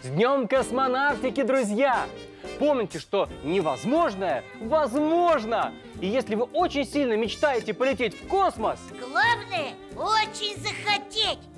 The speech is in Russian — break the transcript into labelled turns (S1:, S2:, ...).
S1: С Днем космонавтики, друзья! Помните, что невозможное возможно! И если вы очень сильно мечтаете полететь в космос...
S2: Главное, очень захотеть!